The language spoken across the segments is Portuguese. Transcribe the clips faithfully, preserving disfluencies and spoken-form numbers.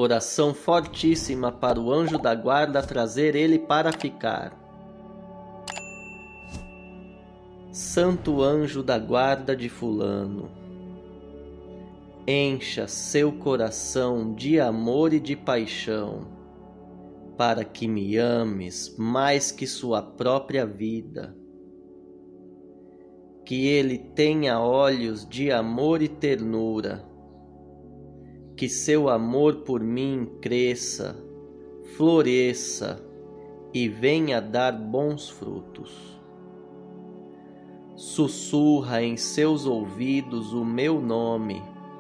Oração fortíssima para o anjo da guarda trazer ele para ficar. Santo anjo da guarda de fulano, encha seu coração de amor e de paixão, para que me ames mais que sua própria vida. Que ele tenha olhos de amor e ternura, que seu amor por mim cresça, floresça e venha dar bons frutos. Sussurra em seus ouvidos o meu nome,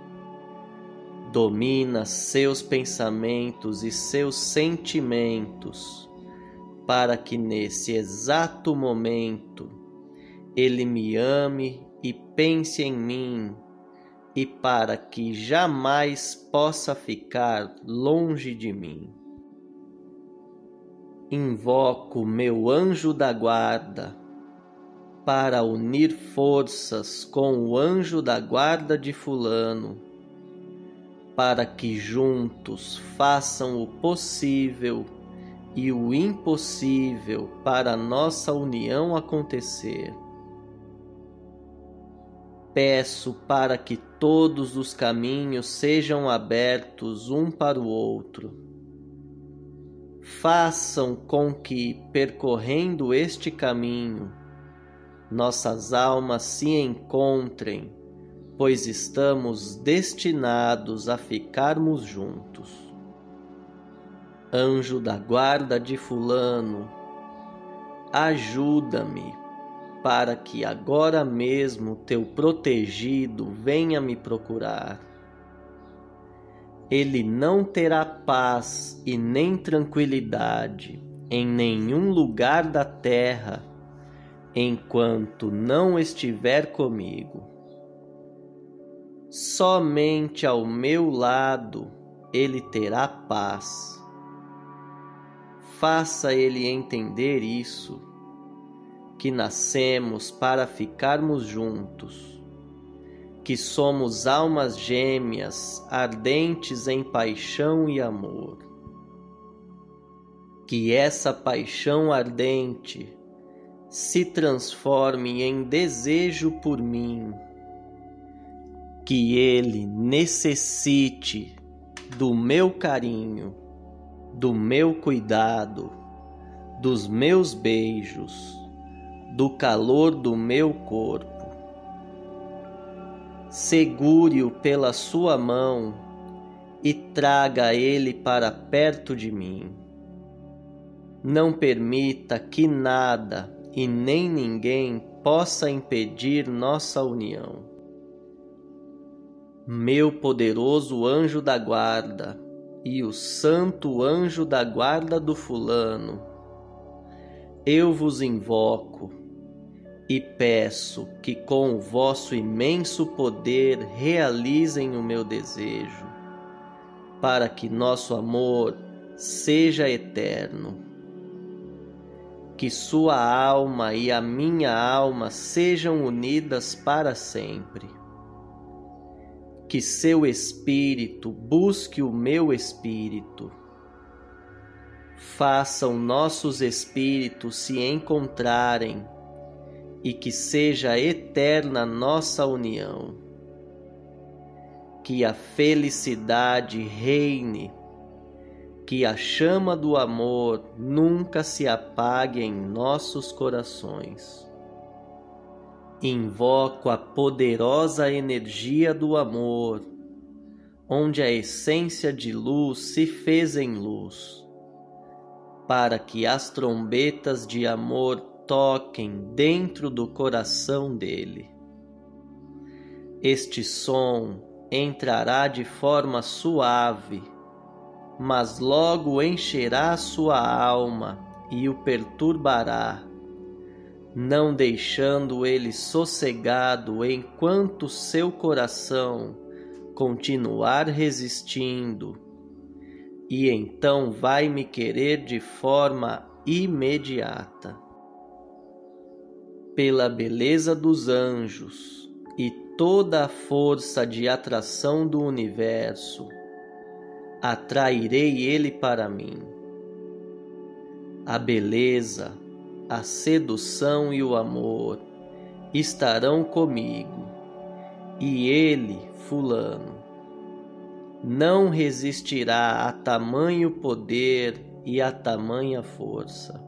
domina seus pensamentos e seus sentimentos, para que nesse exato momento ele me ame e pense em mim, e para que jamais possa ficar longe de mim. Invoco meu anjo da guarda para unir forças com o anjo da guarda de fulano, para que juntos façam o possível e o impossível para nossa união acontecer. Peço para que todos os caminhos sejam abertos um para o outro. Façam com que, percorrendo este caminho, nossas almas se encontrem, pois estamos destinados a ficarmos juntos. Anjo da guarda de fulano, ajuda-me, para que agora mesmo teu protegido venha me procurar. Ele não terá paz e nem tranquilidade em nenhum lugar da terra, enquanto não estiver comigo. Somente ao meu lado ele terá paz. Faça ele entender isso, que nascemos para ficarmos juntos, que somos almas gêmeas ardentes em paixão e amor. Que essa paixão ardente se transforme em desejo por mim, que ele necessite do meu carinho, do meu cuidado, dos meus beijos, do calor do meu corpo. Segure-o pela sua mão e traga ele para perto de mim. Não permita que nada e nem ninguém possa impedir nossa união. Meu poderoso anjo da guarda e o santo anjo da guarda do fulano, eu vos invoco e peço que com o vosso imenso poder realizem o meu desejo, para que nosso amor seja eterno. Que sua alma e a minha alma sejam unidas para sempre. Que seu espírito busque o meu espírito. Façam nossos espíritos se encontrarem e que seja eterna nossa união. Que a felicidade reine, que a chama do amor nunca se apague em nossos corações. Invoco a poderosa energia do amor, onde a essência de luz se fez em luz, para que as trombetas de amor toquem dentro do coração dele. Este som entrará de forma suave, mas logo encherá sua alma e o perturbará, não deixando ele sossegado enquanto seu coração continuar resistindo, e então vai me querer de forma imediata. Pela beleza dos anjos e toda a força de atração do universo, atrairei ele para mim. A beleza, a sedução e o amor estarão comigo, e ele, fulano, não resistirá a tamanho poder e a tamanha força.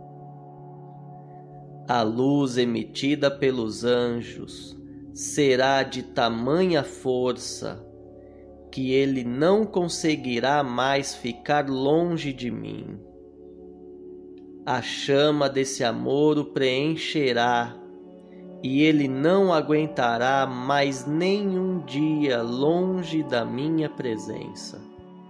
A luz emitida pelos anjos será de tamanha força que ele não conseguirá mais ficar longe de mim. A chama desse amor o preencherá e ele não aguentará mais nenhum dia longe da minha presença.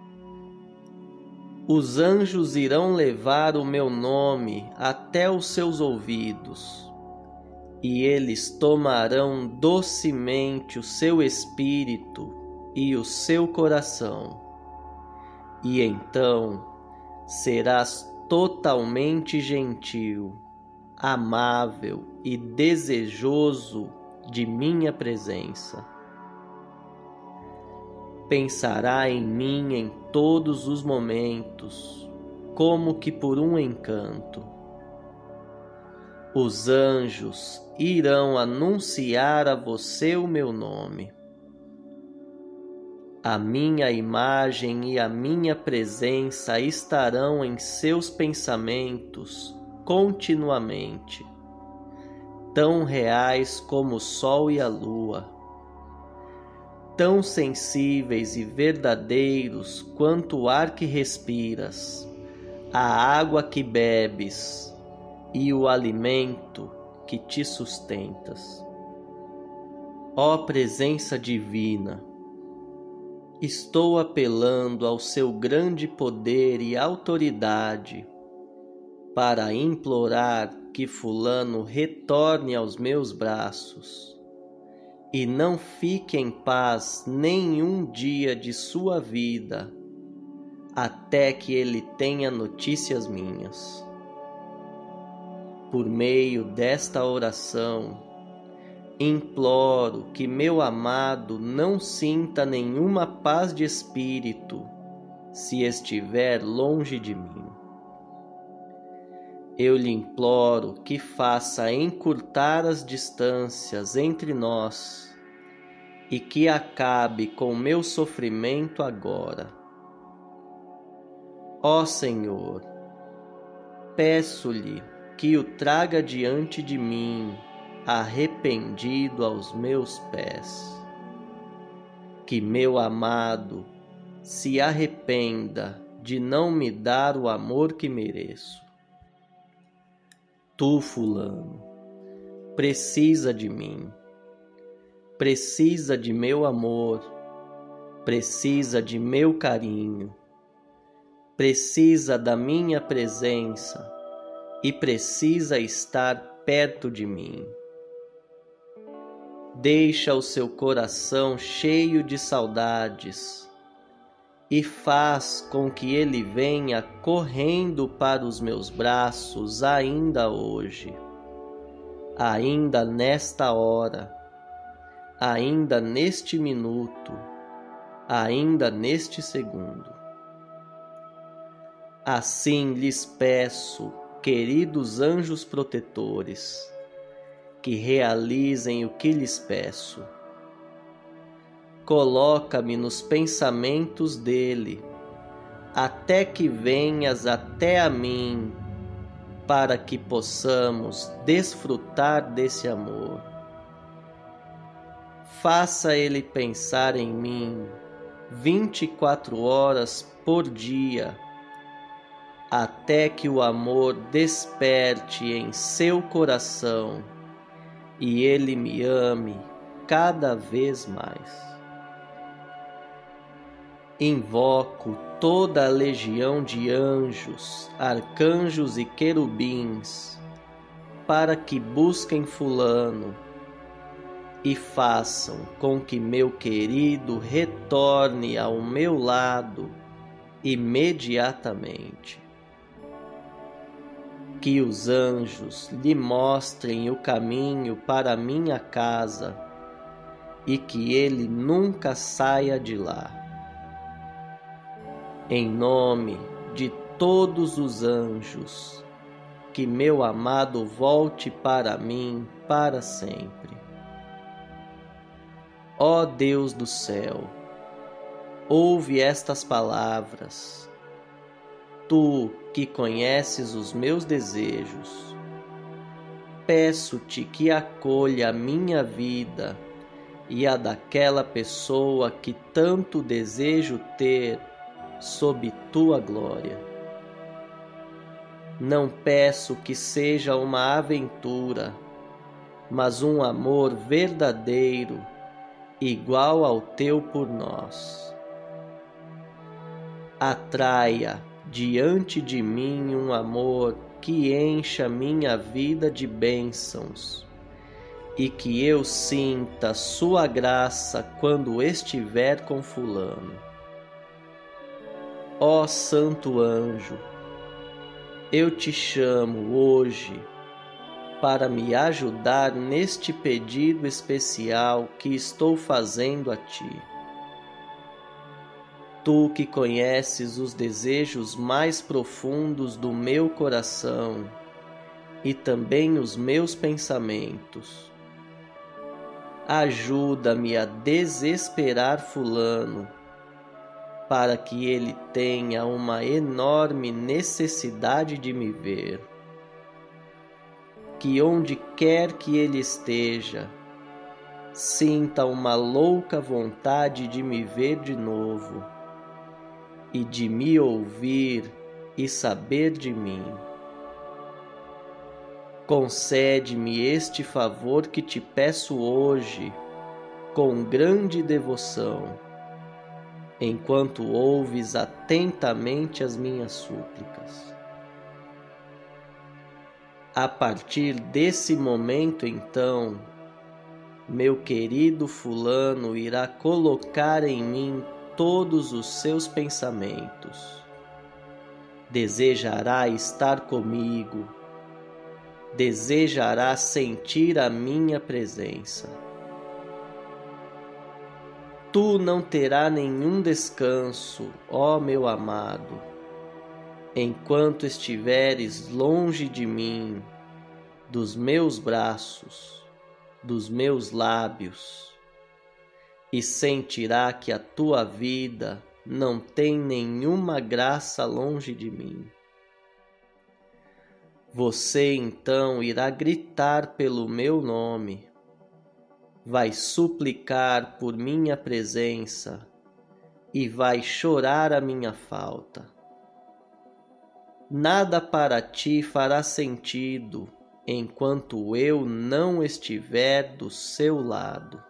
Os anjos irão levar o meu nome até os seus ouvidos, e eles tomarão docemente o seu espírito e o seu coração, e então serás totalmente gentil, amável e desejoso de minha presença. Pensará em mim em todos os momentos, como que por um encanto. Os anjos irão anunciar a você o meu nome. A minha imagem e a minha presença estarão em seus pensamentos continuamente, tão reais como o sol e a lua, tão sensíveis e verdadeiros quanto o ar que respiras, a água que bebes e o alimento que te sustentas. Ó presença divina, estou apelando ao seu grande poder e autoridade para implorar que fulano retorne aos meus braços e não fique em paz nenhum dia de sua vida até que ele tenha notícias minhas. Por meio desta oração, imploro que meu amado não sinta nenhuma paz de espírito se estiver longe de mim. Eu lhe imploro que faça encurtar as distâncias entre nós e que acabe com meu sofrimento agora. Ó Senhor, peço-lhe que o traga diante de mim, arrependido aos meus pés. Que meu amado se arrependa de não me dar o amor que mereço. Tu, fulano, precisa de mim, precisa de meu amor, precisa de meu carinho, precisa da minha presença e precisa estar perto de mim. Deixa o seu coração cheio de saudades e faz com que ele venha correndo para os meus braços ainda hoje, ainda nesta hora, ainda neste minuto, ainda neste segundo. Assim lhes peço, queridos anjos protetores, que realizem o que lhes peço. Coloca-me nos pensamentos dele, até que venhas até a mim, para que possamos desfrutar desse amor. Faça ele pensar em mim vinte e quatro horas por dia, até que o amor desperte em seu coração e ele me ame cada vez mais. Invoco toda a legião de anjos, arcanjos e querubins para que busquem fulano e façam com que meu querido retorne ao meu lado imediatamente. Que os anjos lhe mostrem o caminho para minha casa e que ele nunca saia de lá. em nome de todos os anjos, que meu amado volte para mim para sempre. Ó Deus do céu, ouve estas palavras. Tu que conheces os meus desejos, peço-te que acolha a minha vida e a daquela pessoa que tanto desejo ter sob tua glória. Não peço que seja uma aventura, mas um amor verdadeiro, igual ao teu por nós. Atraia diante de mim um amor que encha minha vida de bênçãos e que eu sinta sua graça quando estiver com fulano. Ó santo anjo, eu te chamo hoje para me ajudar neste pedido especial que estou fazendo a ti. Tu que conheces os desejos mais profundos do meu coração e também os meus pensamentos, ajuda-me a desesperar fulano, para que ele tenha uma enorme necessidade de me ver. Que onde quer que ele esteja, sinta uma louca vontade de me ver de novo e de me ouvir e saber de mim. Concede-me este favor que te peço hoje com grande devoção, enquanto ouves atentamente as minhas súplicas. A partir desse momento, então, meu querido fulano irá colocar em mim todos os seus pensamentos. Desejará estar comigo, desejará sentir a minha presença. Tu não terás nenhum descanso, ó meu amado, enquanto estiveres longe de mim, dos meus braços, dos meus lábios, e sentirá que a tua vida não tem nenhuma graça longe de mim. Você então irá gritar pelo meu nome, vai suplicar por minha presença e vai chorar a minha falta. Nada para ti fará sentido enquanto eu não estiver do seu lado.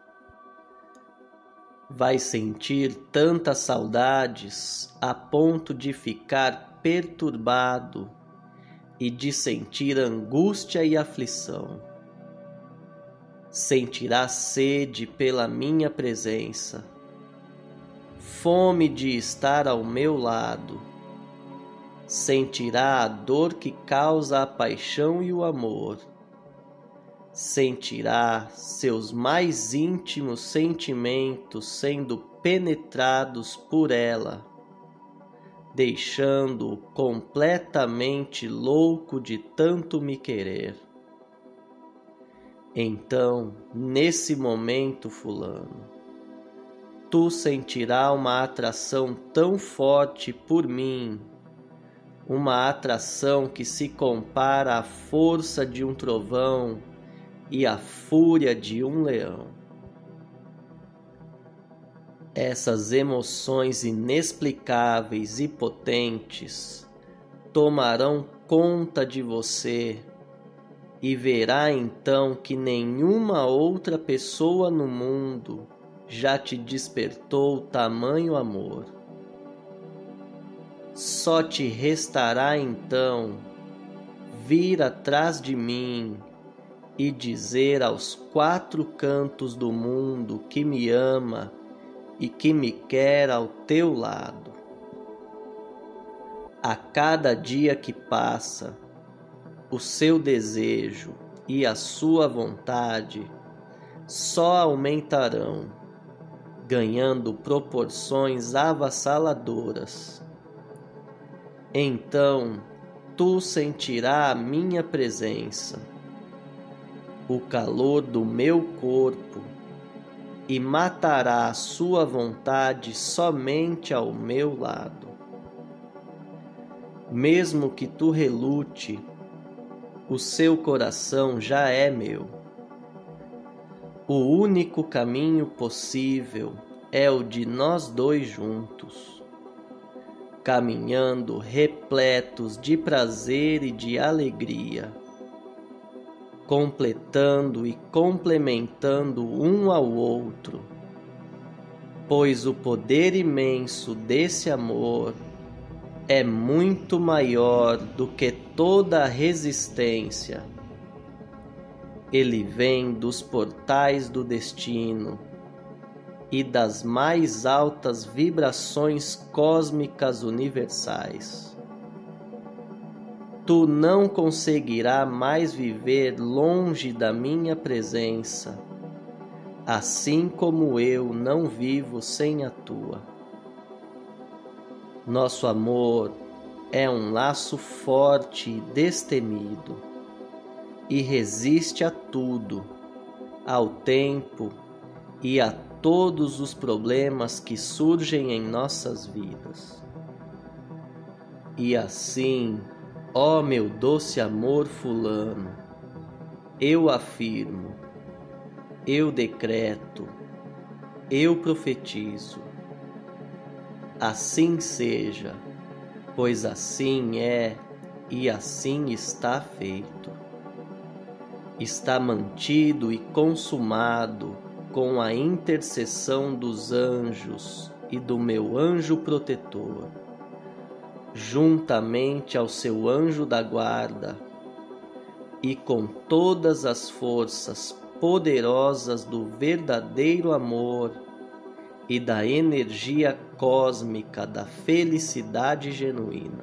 Vai sentir tantas saudades a ponto de ficar perturbado e de sentir angústia e aflição. Sentirá sede pela minha presença, fome de estar ao meu lado. Sentirá a dor que causa a paixão e o amor. Sentirá seus mais íntimos sentimentos sendo penetrados por ela, deixando-o completamente louco de tanto me querer. Então, nesse momento, fulano, tu sentirás uma atração tão forte por mim, uma atração que se compara à força de um trovão e à fúria de um leão. Essas emoções inexplicáveis e potentes tomarão conta de você e verá então que nenhuma outra pessoa no mundo já te despertou tamanho amor. Só te restará então vir atrás de mim e dizer aos quatro cantos do mundo que me ama e que me quer ao teu lado. A cada dia que passa, o seu desejo e a sua vontade só aumentarão, ganhando proporções avassaladoras, Então tu sentirás a minha presença, o calor do meu corpo, e matará a sua vontade somente ao meu lado. Mesmo que tu relute, o seu coração já é meu. O único caminho possível é o de nós dois juntos, caminhando repletos de prazer e de alegria, completando e complementando um ao outro, pois o poder imenso desse amor é muito maior do que toda a resistência. Ele vem dos portais do destino e das mais altas vibrações cósmicas universais. Tu não conseguirás mais viver longe da minha presença, assim como eu não vivo sem a tua. Nosso amor é um laço forte e destemido, e resiste a tudo, ao tempo e a todos os problemas que surgem em nossas vidas. E assim, ó meu doce amor fulano, eu afirmo, eu decreto, eu profetizo. Assim seja, pois assim é e assim está feito. Está mantido e consumado com a intercessão dos anjos e do meu anjo protetor, juntamente ao seu anjo da guarda, e com todas as forças poderosas do verdadeiro amor e da energia cósmica da felicidade genuína.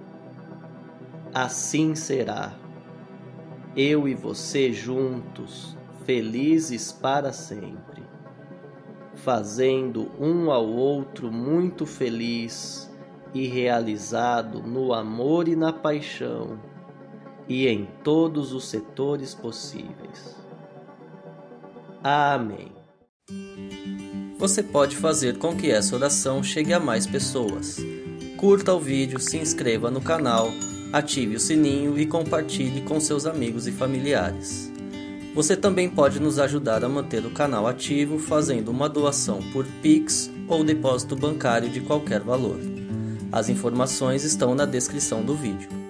Assim será. Eu e você juntos, felizes para sempre, fazendo um ao outro muito feliz e realizado no amor e na paixão, e em todos os setores possíveis. Amém. Você pode fazer com que essa oração chegue a mais pessoas. Curta o vídeo, se inscreva no canal, ative o sininho e compartilhe com seus amigos e familiares. Você também pode nos ajudar a manter o canal ativo fazendo uma doação por Pix ou depósito bancário de qualquer valor. As informações estão na descrição do vídeo.